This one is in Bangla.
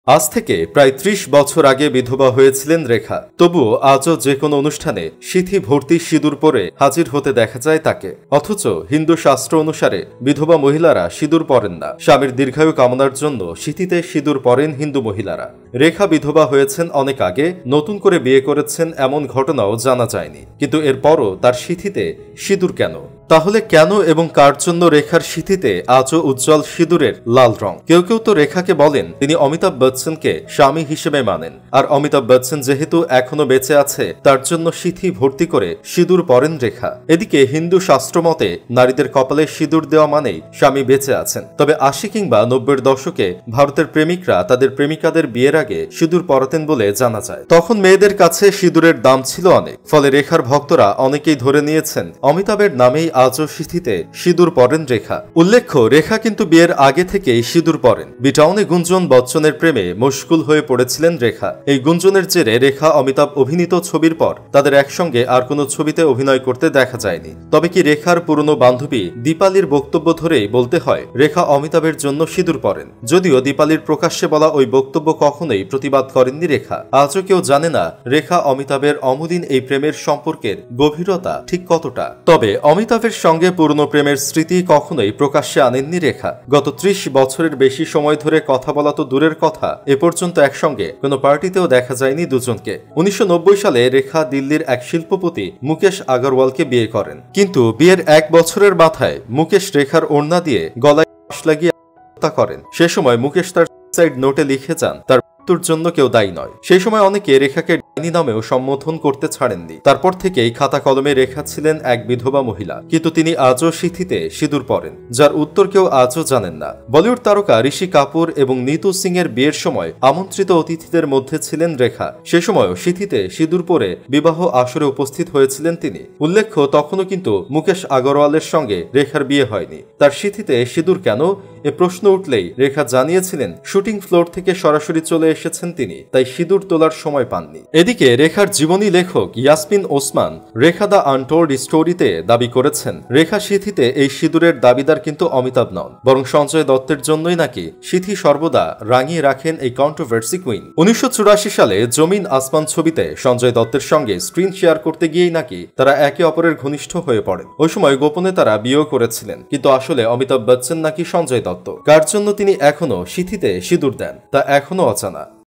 আজ থেকে প্রায় ৩০ বছর আগে বিধবা হয়েছিলেন রেখা। তবুও আজও যে কোনো অনুষ্ঠানে সিঁথি ভর্তি সিঁদুর পরে হাজির হতে দেখা যায় তাকে। অথচ হিন্দু শাস্ত্র অনুসারে বিধবা মহিলারা সিঁদুর পরেন না। স্বামীর দীর্ঘায়ু কামনার জন্য সিঁথিতে সিঁদুর পরেন হিন্দু মহিলারা। রেখা বিধবা হয়েছেন অনেক আগে, নতুন করে বিয়ে করেছেন এমন ঘটনাও জানা যায়নি। কিন্তু এরপরও তার সিঁথিতে সিঁদুর কেন? তাহলে কেন এবং কার জন্য রেখার সিঁথিতে আজও উজ্জ্বল সিঁদুরের লাল রং? কেউ কেউ তো রেখাকে বলেন তিনি অমিতাভ বচ্চনকে স্বামী হিসেবে মানেন, আর অমিতাভ বচ্চন যেহেতু এখনো বেঁচে আছে তার জন্য সিঁথি ভর্তি করে সিঁদুর পরেন রেখা। এদিকে হিন্দু শাস্ত্র মতে নারীদের কপালে সিঁদুর দেওয়া মানেই স্বামী বেঁচে আছেন। তবে ৮০ কিংবা ৯০-এর দশকে ভারতের প্রেমিকরা তাদের প্রেমিকাদের বিয়ের আগে সিঁদুর পরাতেন বলে জানা যায়। তখন মেয়েদের কাছে সিঁদুরের দাম ছিল অনেক, ফলে রেখার ভক্তরা অনেকেই ধরে নিয়েছেন অমিতাভের নামেই আজও সিঁথিতে সিঁদুর পরেন রেখা। উল্লেখ্য, রেখা কিন্তু বিয়ের আগে থেকেই সিঁদুর পরেন। বিটাউনে গুঞ্জন বচ্চনের প্রেমে মশগুল হয়ে পড়েছিলেন রেখা। এই গুঞ্জনের জেরে রেখা অমিতাভ অভিনীত ছবির পর তাদের একসঙ্গে আর কোনো ছবিতে অভিনয় করতে দেখা যায়নি। তবে কি রেখার পুরনো বান্ধবী দীপালির বক্তব্য ধরেই বলতে হয় রেখা অমিতাভের জন্য সিঁদুর পরেন। যদিও দীপালির প্রকাশ্যে বলা ওই বক্তব্য কখনোই প্রতিবাদ করেননি রেখা। আজও কেউ জানে না রেখা অমিতাভের অমলিন এই প্রেমের সম্পর্কের গভীরতা ঠিক কতটা। তবে অমিতাভের সঙ্গে পুরনো প্রেমের স্মৃতি কখনোই প্রকাশ্যে আনেননি রেখা। গত ৩০ বছরের বেশি সময় ধরে কথা বলা তো দূরের কথা, এ পর্যন্ত একসঙ্গে কোনো পার্টিতেও দেখা যায়নি দুজনকে। ১৯৯০ সালে রেখা দিল্লির এক শিল্পপতি মুকেশ আগরওয়ালকে বিয়ে করেন। কিন্তু বিয়ের ১ বছরের মাথায় মুকেশ রেখার ওড়না দিয়ে গলায় ফাঁস লাগিয়ে হত্যা করেন। সে সময় মুকেশ তার সুইসাইড নোটে লিখে যান তার মৃত্যুর জন্য কেউ দায়ী নয়। সেই সময় অনেকে রেখাকে ডাইনি নামেও সম্বোধন করতে ছাড়েননি। তারপর থেকেই খাতা কলমে রেখা ছিলেন এক বিধবা মহিলা, কিন্তু তিনি আজও সিঁথিতে সিঁদুর পরেন, যার উত্তর কেউ আজও জানেন না। বলিউড তারকা ঋষি কাপুর এবং নিতু সিং এর বিয়ের সময় আমন্ত্রিত অতিথিদের মধ্যে ছিলেন রেখা। সে সময়ও সিঁথিতে সিঁদুর পরে বিবাহ আসরে উপস্থিত হয়েছিলেন তিনি। উল্লেখ্য, তখনও কিন্তু মুকেশ আগরওয়ালের সঙ্গে রেখার বিয়ে হয়নি। তার সিঁথিতে সিঁদুর কেন এ প্রশ্ন উঠলেই রেখা জানিয়েছিলেন শুটিং ফ্লোর থেকে সরাসরি চলে এসেছেন তিনি, তাই সিঁদুর তোলার সময় পাননি। এদিকে রেখার জীবনী লেখক ইয়াসমিন ওসমান রেখা দ্য আনটোল্ড স্টোরিতে দাবি করেছেন রেখা সিঁথিতে এই সিঁদুরের দাবিদার কিন্তু অমিতাভ নন, বরং সঞ্জয় দত্তের জন্যই নাকি সিঁথি সর্বদা রাঙিয়ে রাখেন এই কন্ট্রোভার্সি কুইন। ১৯৮৪ সালে জমিন আসমান ছবিতে সঞ্জয় দত্তের সঙ্গে স্ক্রিন শেয়ার করতে গিয়েই নাকি তারা একে অপরের ঘনিষ্ঠ হয়ে পড়েন। ওই সময় গোপনে তারা বিয়েও করেছিলেন, কিন্তু আসলে অমিতাভ বচ্চন নাকি সঞ্জয় দত্ত। কার জন্য তিনি এখনো সিঁথিতে সিঁদুর দেন তা এখনো অজানা।